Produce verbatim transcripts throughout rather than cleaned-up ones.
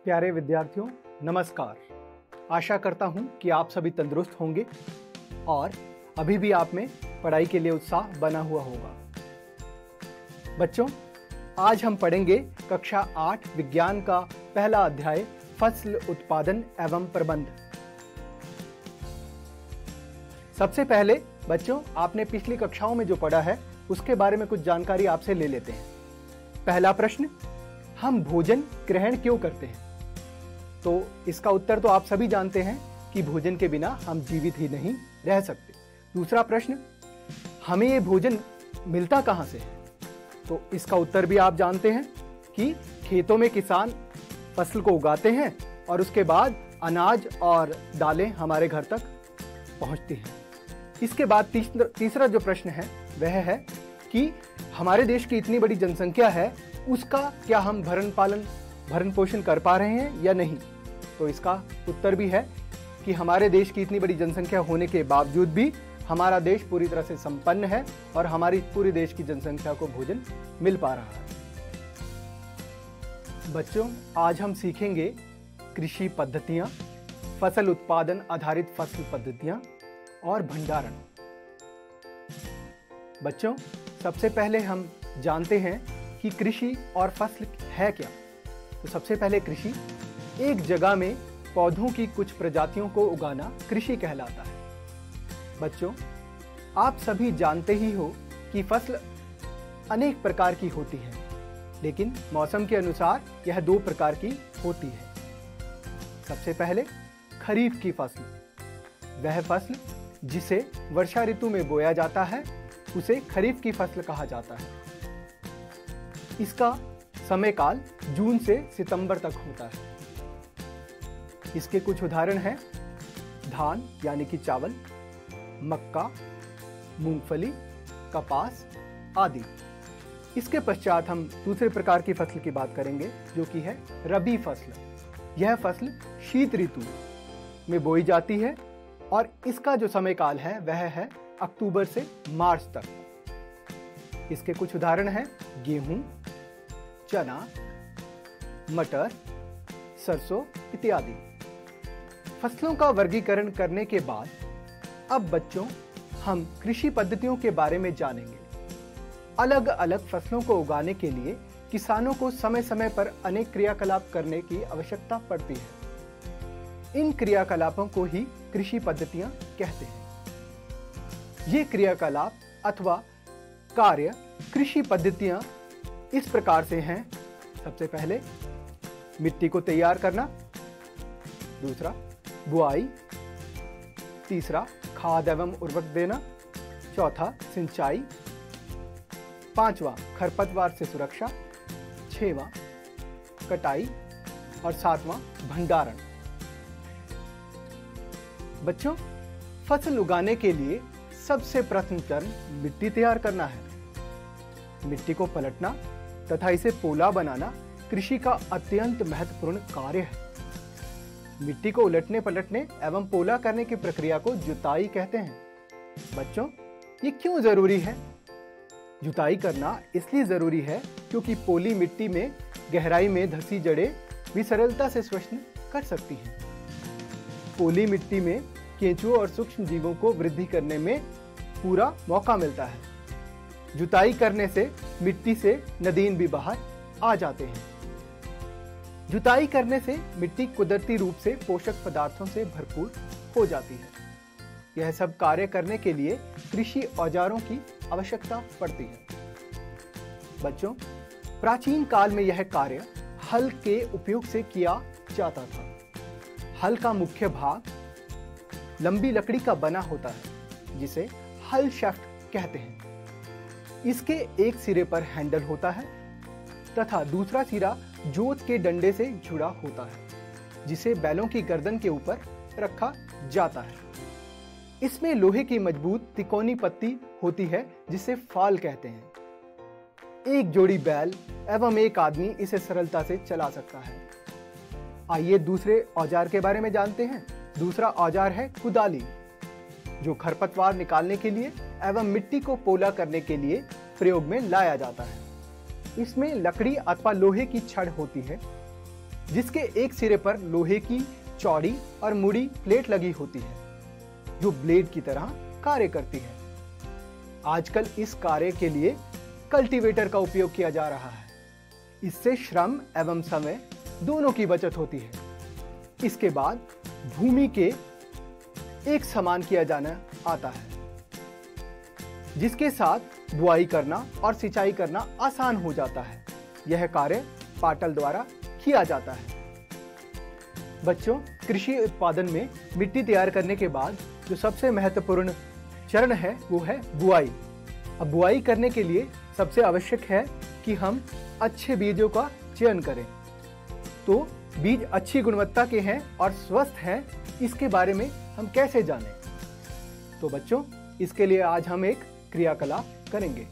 प्यारे विद्यार्थियों, नमस्कार। आशा करता हूं कि आप सभी तंदुरुस्त होंगे और अभी भी आप में पढ़ाई के लिए उत्साह बना हुआ होगा। बच्चों, आज हम पढ़ेंगे कक्षा आठ विज्ञान का पहला अध्याय फसल उत्पादन एवं प्रबंध। सबसे पहले बच्चों, आपने पिछली कक्षाओं में जो पढ़ा है उसके बारे में कुछ जानकारी आपसे ले लेते हैं। पहला प्रश्न, हम भोजन ग्रहण क्यों करते हैं? तो इसका उत्तर तो आप सभी जानते हैं कि भोजन के बिना हम जीवित ही नहीं रह सकते। दूसरा प्रश्न, हमें ये भोजन मिलता कहां से है? तो इसका उत्तर भी आप जानते हैं कि खेतों में किसान फसल को उगाते हैं और उसके बाद अनाज और दालें हमारे घर तक पहुंचती हैं। इसके बाद तीसरा तीसरा जो प्रश्न है वह है कि हमारे देश की इतनी बड़ी जनसंख्या है, उसका क्या हम भरण पालन भरण पोषण कर पा रहे हैं या नहीं? तो इसका उत्तर भी है कि हमारे देश की इतनी बड़ी जनसंख्या होने के बावजूद भी हमारा देश पूरी तरह से संपन्न है और हमारी पूरे देश की जनसंख्या को भोजन मिल पा रहा है। बच्चों, आज हम सीखेंगे कृषि पद्धतियां, फसल उत्पादन आधारित फसल पद्धतियां और भंडारण। बच्चों, सबसे पहले हम जानते हैं कि कृषि और फसल है क्या। तो सबसे पहले कृषि, एक जगह में पौधों की कुछ प्रजातियों को उगाना कृषि कहलाता है। बच्चों, आप सभी जानते ही हो कि फसल अनेक प्रकार की होती है, लेकिन मौसम के अनुसार यह दो प्रकार की होती है। सबसे पहले खरीफ की फसल, वह फसल जिसे वर्षा ऋतु में बोया जाता है उसे खरीफ की फसल कहा जाता है। इसका समय काल जून से सितंबर तक होता है। इसके कुछ उदाहरण हैं धान यानी कि चावल, मक्का, मूंगफली, कपास आदि। इसके पश्चात हम दूसरे प्रकार की फसल की बात करेंगे जो कि है रबी फसल। यह फसल शीत ऋतु में बोई जाती है और इसका जो समय काल है वह है अक्टूबर से मार्च तक। इसके कुछ उदाहरण हैं गेहूं, चना, मटर, सरसों इत्यादि। फसलों का वर्गीकरण करने के बाद अब बच्चों हम कृषि पद्धतियों के बारे में जानेंगे। अलग अलग फसलों को उगाने के लिए किसानों को समय समय पर अनेक क्रियाकलाप करने की आवश्यकता पड़ती है। इन क्रियाकलापों को ही कृषि पद्धतियां कहते हैं। ये क्रियाकलाप अथवा कार्य कृषि पद्धतियां इस प्रकार से हैं। सबसे पहले मिट्टी को तैयार करना, दूसरा बुआई, तीसरा खाद एवं उर्वरक देना, चौथा सिंचाई, पांचवा खरपतवार से सुरक्षा, छठवां कटाई और सातवां भंडारण। बच्चों, फसल उगाने के लिए सबसे प्रथम चरण मिट्टी तैयार करना है। मिट्टी को पलटना तथा इसे पोला बनाना कृषि का अत्यंत महत्वपूर्ण कार्य है। मिट्टी को उलटने पलटने एवं पोला करने की प्रक्रिया को जुताई कहते हैं। बच्चों, ये क्यों जरूरी है? जुताई करना इसलिए जरूरी है क्योंकि पोली मिट्टी में गहराई में धसी जड़ें भी सरलता से श्वसन कर सकती हैं। पोली मिट्टी में केंचुओं और सूक्ष्म जीवों को वृद्धि करने में पूरा मौका मिलता है। जुताई करने से मिट्टी से नदीन भी बाहर आ जाते हैं। जुताई करने से मिट्टी कुदरती रूप से पोषक पदार्थों से भरपूर हो जाती है। यह सब कार्य करने के लिए कृषि औजारों की आवश्यकता पड़ती है। बच्चों, प्राचीन काल में यह कार्य हल के उपयोग से किया जाता था। हल का मुख्य भाग लंबी लकड़ी का बना होता है जिसे हल शाफ्ट कहते हैं। इसके एक सिरे पर हैंडल होता है तथा दूसरा सिरा जोत के डंडे से जुड़ा होता है जिसे बैलों की गर्दन के ऊपर रखा जाता है। इसमें लोहे की मजबूत तिकोनी पत्ती होती है जिसे फाल कहते हैं। एक जोड़ी बैल एवं एक आदमी इसे सरलता से चला सकता है। आइए दूसरे औजार के बारे में जानते हैं। दूसरा औजार है कुदाली, जो खरपतवार निकालने के लिए एवं मिट्टी को पोला करने के लिए प्रयोग में लाया जाता है। इसमें लकड़ी अथवा लोहे की छड़ होती है जिसके एक सिरे पर लोहे की चौड़ी और मुड़ी प्लेट लगी होती है जो ब्लेड की तरह कार्य करती है। आजकल इस कार्य के लिए कल्टीवेटर का उपयोग किया जा रहा है। इससे श्रम एवं समय दोनों की बचत होती है। इसके बाद भूमि के एक समान किया जाना आता है, जिसके साथ बुआई करना और सिंचाई करना आसान हो जाता है। यह कार्य पाटल द्वारा किया जाता है। बच्चों, कृषि उत्पादन में मिट्टी तैयार करने के बाद जो सबसे महत्वपूर्ण चरण है वो है बुआई। अब बुआई करने के लिए सबसे आवश्यक है कि हम अच्छे बीजों का चयन करें। तो बीज अच्छी गुणवत्ता के हैं और स्वस्थ हैं, इसके बारे में हम कैसे जानें? तो बच्चों, इसके लिए आज हम एक क्रियाकलाप करेंगे।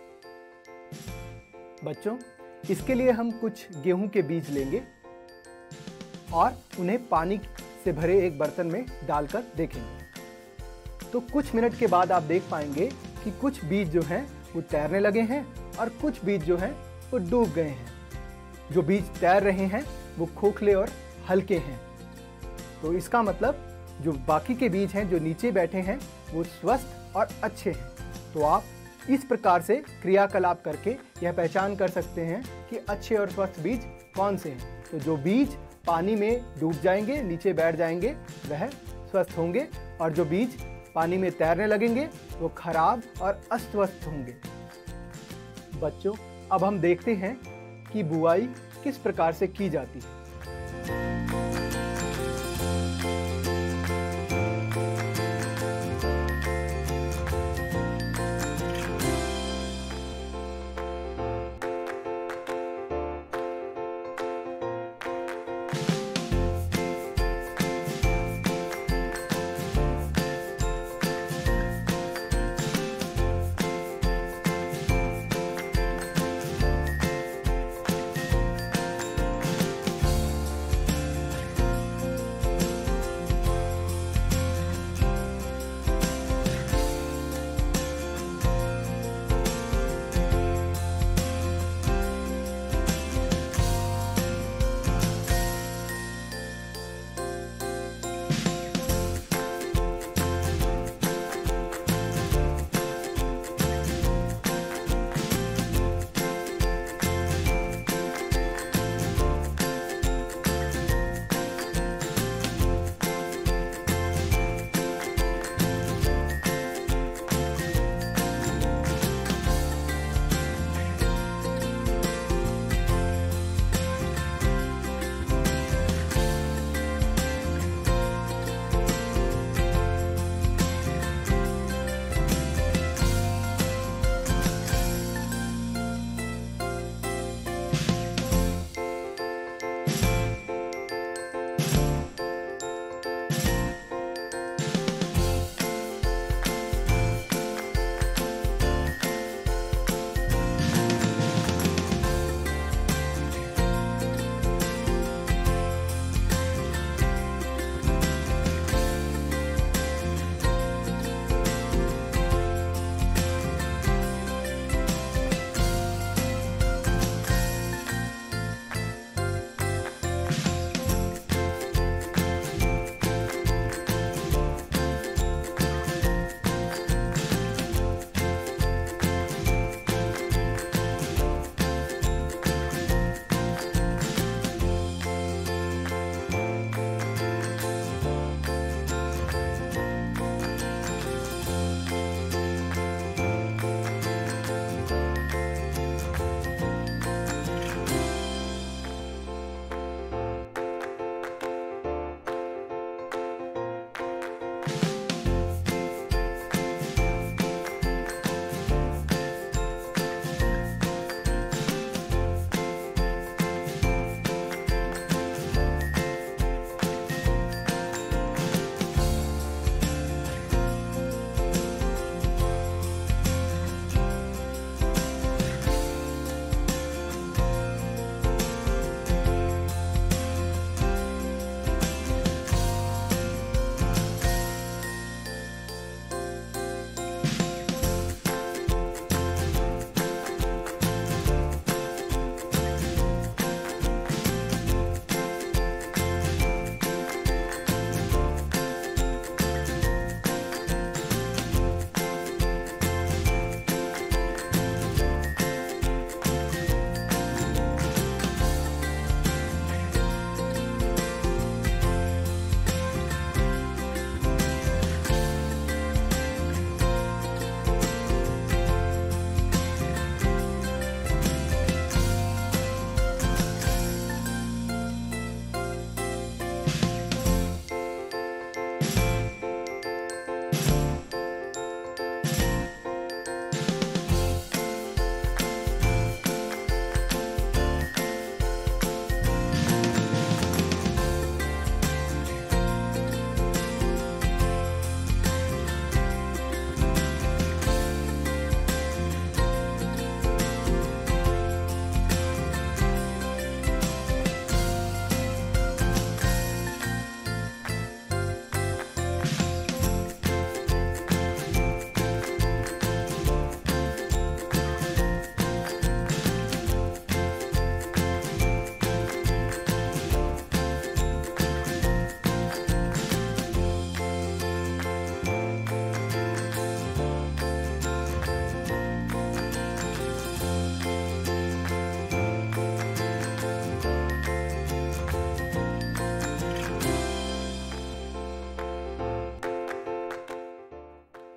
बच्चों, इसके लिए हम कुछ गेहूं के बीज लेंगे और उन्हें पानी से भरे एक बर्तन में डालकर देखेंगे। तो कुछ मिनट के बाद आप देख पाएंगे कि कुछ बीज जो हैं वो तैरने लगे हैं और कुछ बीज जो हैं वो डूब गए हैं। जो बीज तैर रहे हैं वो खोखले और हल्के हैं। तो इसका मतलब जो बाकी के बीज हैं जो नीचे बैठे हैं वो स्वस्थ और अच्छे हैं। तो आप इस प्रकार से क्रियाकलाप करके यह पहचान कर सकते हैं कि अच्छे और स्वस्थ बीज कौन से हैं। तो जो बीज पानी में डूब जाएंगे, नीचे बैठ जाएंगे, वह स्वस्थ होंगे, और जो बीज पानी में तैरने लगेंगे वो खराब और अस्वस्थ होंगे। बच्चों, अब हम देखते हैं कि बुआई किस प्रकार से की जाती है।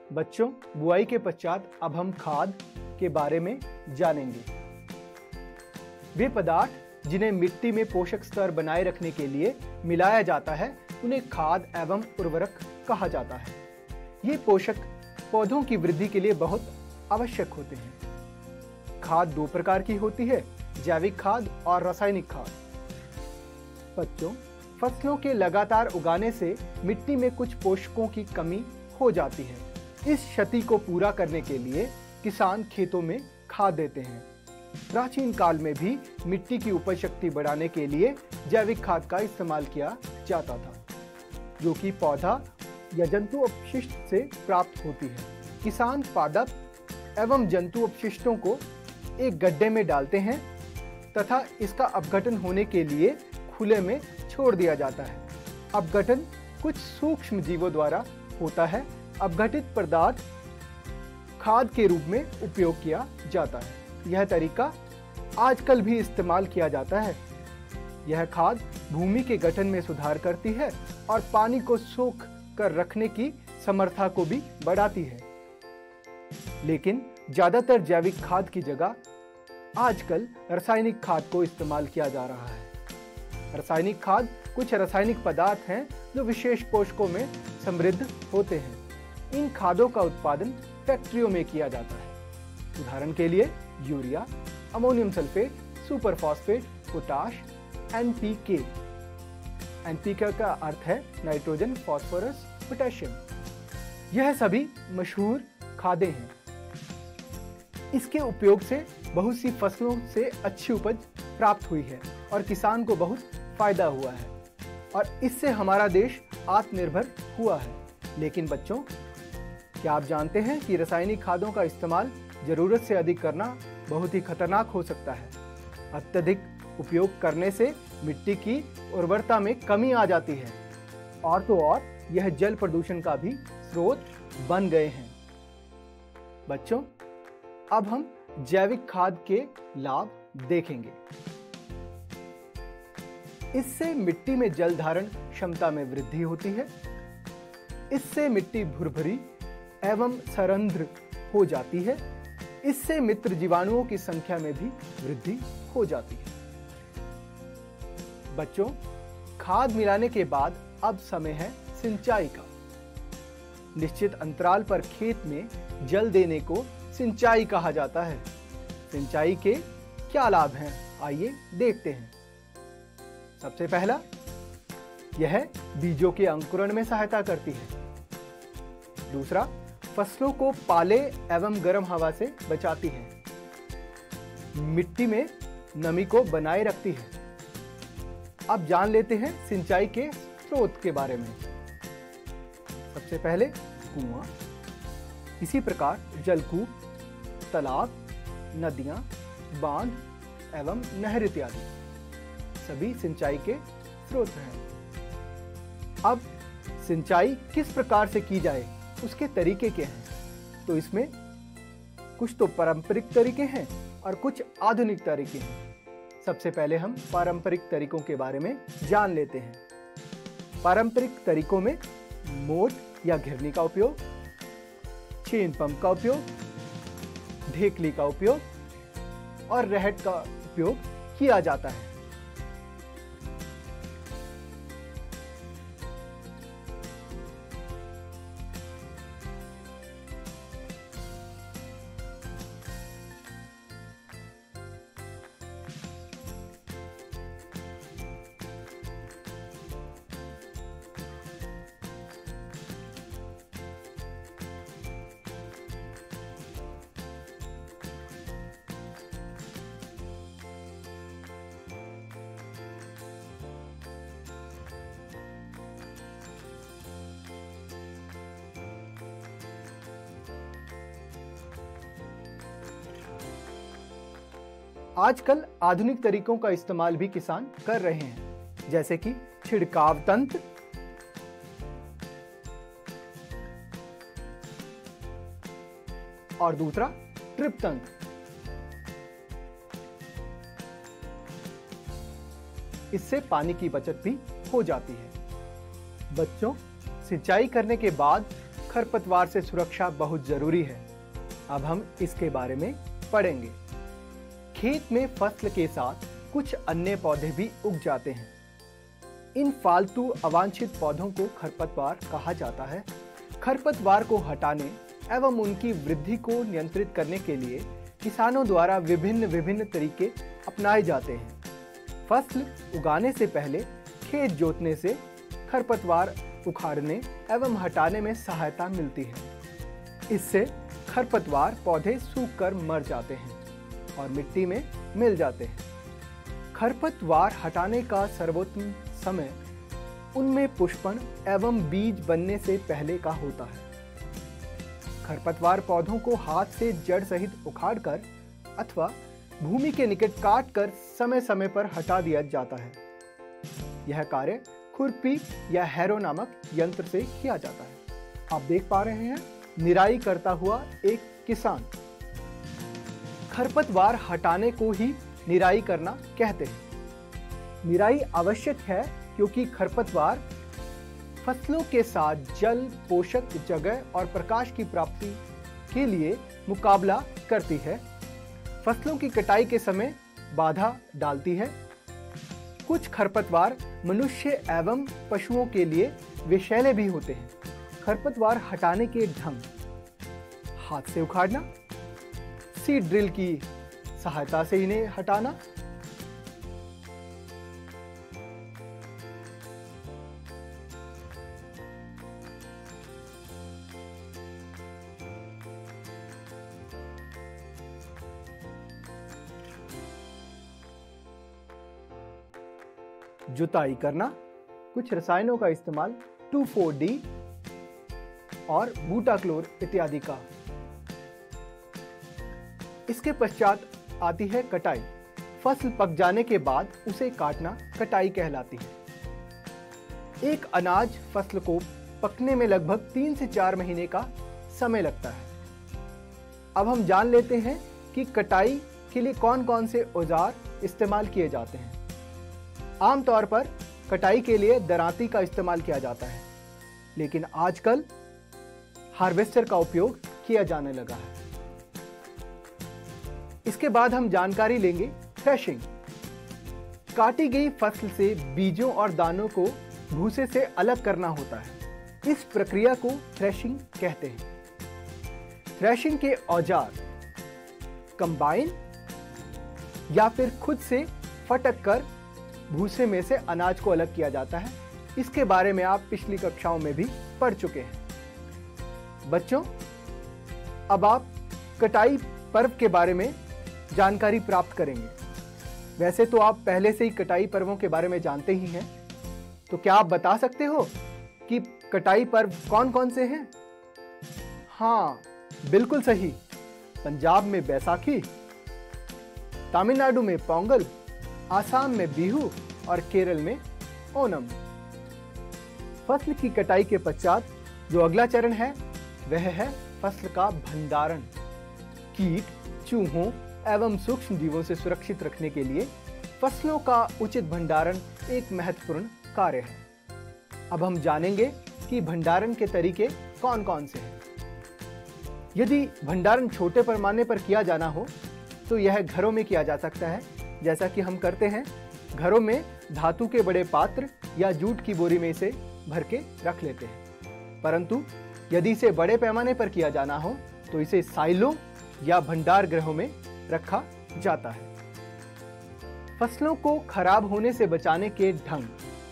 बच्चों, बुआई के पश्चात अब हम खाद के बारे में जानेंगे। वे पदार्थ जिन्हें मिट्टी में पोषक स्तर बनाए रखने के लिए मिलाया जाता है उन्हें खाद एवं उर्वरक कहा जाता है। ये पोषक पौधों की वृद्धि के लिए बहुत आवश्यक होते हैं। खाद दो प्रकार की होती है, जैविक खाद और रासायनिक खाद। बच्चों, फसलों के लगातार उगाने से मिट्टी में कुछ पोषकों की कमी हो जाती है। इस क्षति को पूरा करने के लिए किसान खेतों में खाद देते हैं। प्राचीन काल में भी मिट्टी की उपज शक्ति बढ़ाने के लिए जैविक खाद का इस्तेमाल किया जाता था, जो कि पौधा या जंतु अपशिष्ट से प्राप्त होती है। किसान पादप एवं जंतु अपशिष्टों को एक गड्ढे में डालते हैं तथा इसका अपघटन होने के लिए खुले में छोड़ दिया जाता है। अपघटन कुछ सूक्ष्म जीवों द्वारा होता है। अपघटित पदार्थ खाद के रूप में उपयोग किया जाता है। यह तरीका आजकल भी इस्तेमाल किया जाता है। यह खाद भूमि के गठन में सुधार करती है और पानी को सोख कर रखने की समर्था को भी बढ़ाती है। लेकिन ज्यादातर जैविक खाद की जगह आजकल रासायनिक खाद को इस्तेमाल किया जा रहा है। रासायनिक खाद कुछ रासायनिक पदार्थ हैं जो विशेष पोषकों में समृद्ध होते हैं। इन खादों का उत्पादन फैक्ट्रियों में किया जाता है। उदाहरण के लिए urea, ammonium sulphate, superphosphate, potash, N P K. N P K का अर्थ है नाइट्रोजन, फास्फोरस, पोटेशियम। यह सभी मशहूर खादें हैं। इसके उपयोग से बहुत सी फसलों से अच्छी उपज प्राप्त हुई है और किसान को बहुत फायदा हुआ है और इससे हमारा देश आत्मनिर्भर हुआ है। लेकिन बच्चों, क्या आप जानते हैं कि रासायनिक खादों का इस्तेमाल जरूरत से अधिक करना बहुत ही खतरनाक हो सकता है। अत्यधिक उपयोग करने से मिट्टी की उर्वरता में कमी आ जाती है और तो और यह जल प्रदूषण का भी स्रोत बन गए हैं। बच्चों, अब हम जैविक खाद के लाभ देखेंगे। इससे मिट्टी में जल धारण क्षमता में वृद्धि होती है। इससे मिट्टी भुरभुरी एवं सरंध्र हो जाती है। इससे मित्र जीवाणुओं की संख्या में भी वृद्धि हो जाती है। बच्चों, खाद मिलाने के बाद अब समय है सिंचाई का। निश्चित अंतराल पर खेत में जल देने को सिंचाई कहा जाता है। सिंचाई के क्या लाभ हैं, आइए देखते हैं। सबसे पहला, यह बीजों के अंकुरण में सहायता करती है। दूसरा, फसलों को पाले एवं गर्म हवा से बचाती है। मिट्टी में नमी को बनाए रखती है। अब जान लेते हैं सिंचाई के स्रोत के बारे में। सबसे पहले कुआं। इसी प्रकार जलकूप, तालाब, नदियां, बांध एवं नहर इत्यादि सभी सिंचाई के स्रोत हैं। अब सिंचाई किस प्रकार से की जाए, उसके तरीके क्या हैं? तो इसमें कुछ तो पारंपरिक तरीके हैं और कुछ आधुनिक तरीके हैं। सबसे पहले हम पारंपरिक तरीकों के बारे में जान लेते हैं। पारंपरिक तरीकों में मोट या घिरनी का उपयोग, चेन पंप का उपयोग, ढेकली का उपयोग और रहट का उपयोग किया जाता है। आजकल आधुनिक तरीकों का इस्तेमाल भी किसान कर रहे हैं, जैसे कि छिड़काव तंत्र, और दूसरा ट्रिप तंत्र। इससे पानी की बचत भी हो जाती है। बच्चों, सिंचाई करने के बाद खरपतवार से सुरक्षा बहुत जरूरी है। अब हम इसके बारे में पढ़ेंगे। खेत में फसल के साथ कुछ अन्य पौधे भी उग जाते हैं। इन फालतू अवांछित पौधों को खरपतवार कहा जाता है। खरपतवार को हटाने एवं उनकी वृद्धि को नियंत्रित करने के लिए किसानों द्वारा विभिन्न विभिन्न तरीके अपनाए जाते हैं। फसल उगाने से पहले खेत जोतने से खरपतवार उखाड़ने एवं हटाने में सहायता मिलती है। इससे खरपतवार पौधे सूखकर मर जाते हैं और मिट्टी में मिल जाते हैं। खरपतवार हटाने का सर्वोत्तम समय उनमें पुष्पन एवं बीज बनने से पहले का होता है। खरपतवार पौधों को हाथ से जड़ सहित उखाड़कर अथवा भूमि के निकट काटकर समय समय पर हटा दिया जाता है। यह कार्य खुरपी या हैरो नामक यंत्र से किया जाता है। आप देख पा रहे हैं निराई करता हुआ एक किसान। खरपतवार हटाने को ही निराई करना कहते हैं। निराई आवश्यक है क्योंकि खरपतवार फसलों के साथ जल, पोषक जगह और प्रकाश की प्राप्ति के लिए मुकाबला करती है। फसलों की कटाई के समय बाधा डालती है। कुछ खरपतवार मनुष्य एवं पशुओं के लिए विषैले भी होते हैं। खरपतवार हटाने के ढंग: हाथ से उखाड़ना, सीड ड्रिल की सहायता से इन्हें हटाना, जुताई करना, कुछ रसायनों का इस्तेमाल टू फोर डी और बूटाक्लोर इत्यादि का। इसके पश्चात आती है कटाई। फसल पक जाने के बाद उसे काटना कटाई कहलाती है। एक अनाज फसल को पकने में लगभग तीन से चार महीने का समय लगता है। अब हम जान लेते हैं कि कटाई के लिए कौन कौन से औजार इस्तेमाल किए जाते हैं। आमतौर पर कटाई के लिए दरांती का इस्तेमाल किया जाता है, लेकिन आजकल हार्वेस्टर का उपयोग किया जाने लगा है। इसके बाद हम जानकारी लेंगे थ्रेशिंग। काटी गई फसल से बीजों और दानों को भूसे से अलग करना होता है। इस प्रक्रिया को थ्रेशिंग कहते हैं। थ्रेशिंग के औजार कंबाइन या फिर खुद से फटक कर भूसे में से अनाज को अलग किया जाता है। इसके बारे में आप पिछली कक्षाओं में भी पढ़ चुके हैं। बच्चों, अब आप कटाई पर्व के बारे में जानकारी प्राप्त करेंगे। वैसे तो आप पहले से ही कटाई पर्वों के बारे में जानते ही हैं, तो क्या आप बता सकते हो कि कटाई पर्व कौन कौन से हैं? हाँ, बिल्कुल सही। पंजाब में बैसाखी, तमिलनाडु में पोंगल, आसाम में बिहू और केरल में ओणम। फसल की कटाई के पश्चात जो अगला चरण है वह है फसल का भंडारण। कीट, चूहों एवं सूक्ष्म जीवों से सुरक्षित रखने के लिए फसलों का उचित भंडारण एक महत्वपूर्ण कार्य है। अब हम जानेंगे कि भंडारण के तरीके कौन कौन से हैं। यदि भंडारण छोटे पैमाने पर किया जाना हो तो यह घरों में किया जा सकता है, जैसा कि हम करते हैं। घरों में धातु के बड़े पात्र या जूट की बोरी में इसे भर के रख लेते हैं। परंतु यदि इसे बड़े पैमाने पर किया जाना हो तो इसे साइलों या भंडार गृहों में रखा जाता है। फसलों को खराब होने से बचाने के ढंग।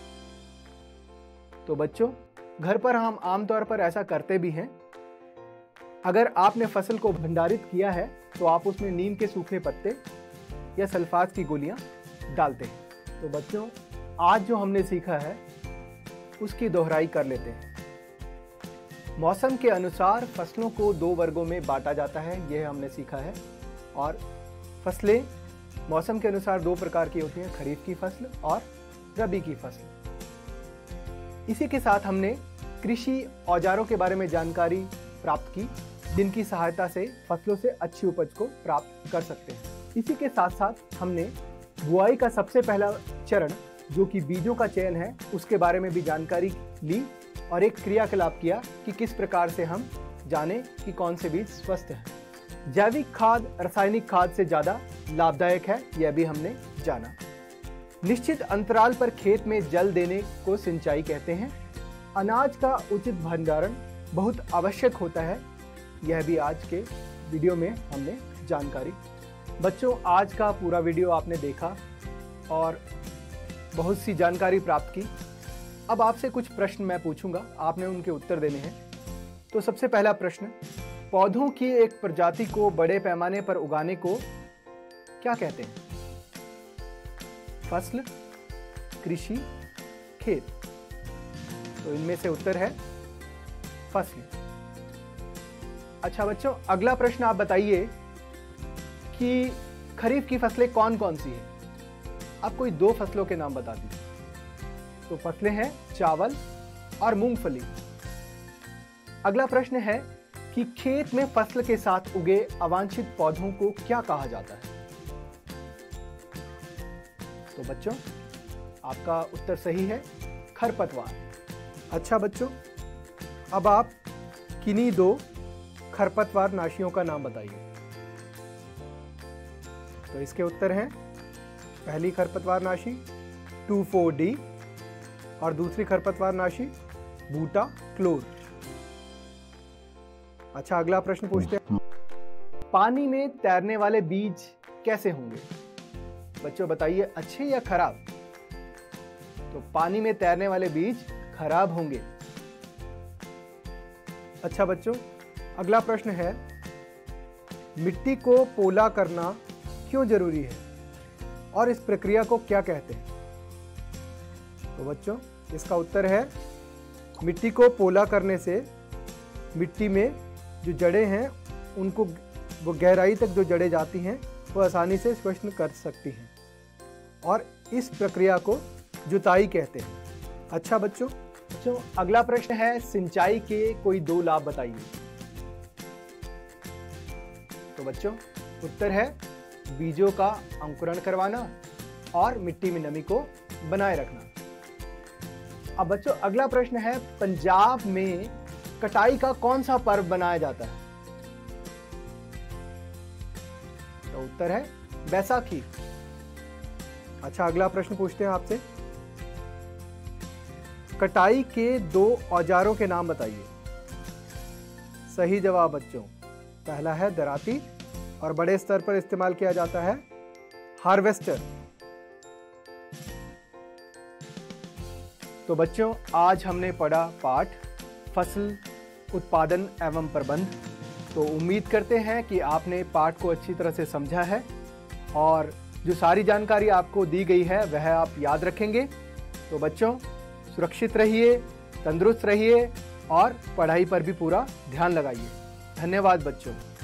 तो बच्चों, घर पर हम आमतौर पर ऐसा करते भी हैं। अगर आपने फसल को भंडारित किया है तो आप उसमें नीम के सूखे पत्ते या सल्फात की गोलियां डालते हैं। तो बच्चों, आज जो हमने सीखा है उसकी दोहराई कर लेते हैं। मौसम के अनुसार फसलों को दो वर्गों में बांटा जाता है, यह हमने सीखा है। और फसलें मौसम के अनुसार दो प्रकार की होती हैं, खरीफ की फसल और रबी की फसल। इसी के साथ हमने कृषि औजारों के बारे में जानकारी प्राप्त की, जिनकी सहायता से फसलों से अच्छी उपज को प्राप्त कर सकते हैं। इसी के साथ साथ हमने बुआई का सबसे पहला चरण, जो कि बीजों का चयन है, उसके बारे में भी जानकारी ली। और एक क्रियाकलाप किया कि किस प्रकार से हम जाने कि कौन से बीज स्वस्थ हैं। जैविक खाद रासायनिक खाद से ज़्यादा लाभदायक है, यह भी हमने जाना। निश्चित अंतराल पर खेत में जल देने को सिंचाई कहते हैं। अनाज का उचित भंडारण बहुत आवश्यक होता है, यह भी आज के वीडियो में हमने जानकारी। बच्चों, आज का पूरा वीडियो आपने देखा और बहुत सी जानकारी प्राप्त की। अब आपसे कुछ प्रश्न मैं पूछूंगा, आपने उनके उत्तर देने हैं। तो सबसे पहला प्रश्न, पौधों की एक प्रजाति को बड़े पैमाने पर उगाने को क्या कहते हैं? फसल, कृषि, खेत। तो इनमें से उत्तर है फसल। अच्छा बच्चों, अगला प्रश्न आप बताइए कि खरीफ की फसलें कौन कौन सी हैं? आप कोई दो फसलों के नाम बता दीजिए। तो फसलें हैं चावल और मूंगफली। अगला प्रश्न है कि खेत में फसल के साथ उगे अवांछित पौधों को क्या कहा जाता है? तो बच्चों, आपका उत्तर सही है, खरपतवार। अच्छा बच्चों, अब आप किन्हीं दो खरपतवार नाशियों का नाम बताइए। तो इसके उत्तर हैं पहली खरपतवार नाशी टू फोर डी और दूसरी खरपतवार नाशी बूटा क्लोर। अच्छा, अगला प्रश्न पूछते हैं, पानी में तैरने वाले बीज कैसे होंगे? बच्चों बताइए, अच्छे या खराब? तो पानी में तैरने वाले बीज खराब होंगे। अच्छा बच्चों, अगला प्रश्न है, मिट्टी को पोला करना क्यों जरूरी है और इस प्रक्रिया को क्या कहते हैं? तो बच्चों, इसका उत्तर है, मिट्टी को पोला करने से मिट्टी में जो जड़ें हैं उनको वो गहराई तक जो जड़ें जाती हैं वो आसानी से स्पष्ट कर सकती हैं और इस प्रक्रिया को जुताई कहते हैं। अच्छा बच्चों, बच्चों अगला प्रश्न है, सिंचाई के कोई दो लाभ बताइए। तो बच्चों उत्तर है बीजों का अंकुरण करवाना और मिट्टी में नमी को बनाए रखना। अब बच्चों अगला प्रश्न है, पंजाब में कटाई का कौन सा पर्व मनाया जाता है? तो उत्तर है बैसाखी। अच्छा, अगला प्रश्न पूछते हैं आपसे, कटाई के दो औजारों के नाम बताइए। सही जवाब बच्चों, पहला है दराती और बड़े स्तर पर इस्तेमाल किया जाता है हार्वेस्टर। तो बच्चों, आज हमने पढ़ा पाठ फसल उत्पादन एवं प्रबंध। तो उम्मीद करते हैं कि आपने पाठ को अच्छी तरह से समझा है और जो सारी जानकारी आपको दी गई है वह आप याद रखेंगे। तो बच्चों, सुरक्षित रहिए, तंदुरुस्त रहिए और पढ़ाई पर भी पूरा ध्यान लगाइए। धन्यवाद बच्चों।